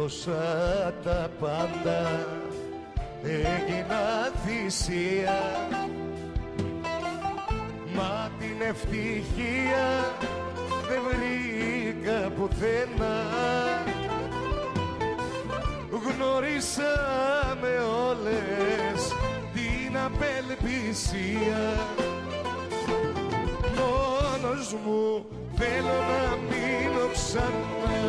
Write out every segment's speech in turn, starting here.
έδωσα τα πάντα, έγινα θυσία, μα την ευτυχία δεν βρήκα πουθενά. Γνωρίσαμε όλες την απελπισία, μόνος μου θέλω να μείνω ξανά.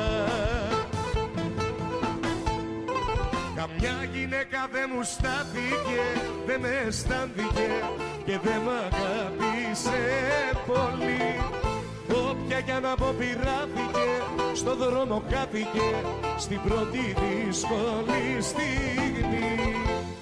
Καμιά γυναίκα δεν μου στάθηκε, δεν με αισθάνθηκε και δεν μ' αγάπησε πολύ. Όποια κι αν αποπειράθηκε, στο δρόμο χάθηκε στην πρώτη δύσκολη στιγμή.